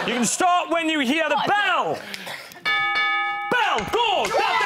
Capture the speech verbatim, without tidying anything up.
You can start when you hear the bell. Bell, go! Go!